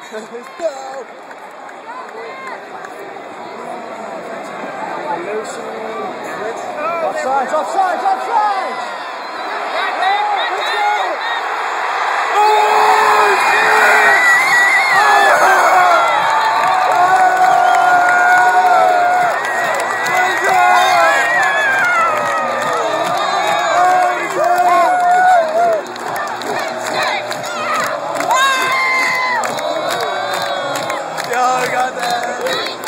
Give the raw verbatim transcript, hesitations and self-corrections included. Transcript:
Let's go! Offsides, offsides, offsides! Yo, I got that.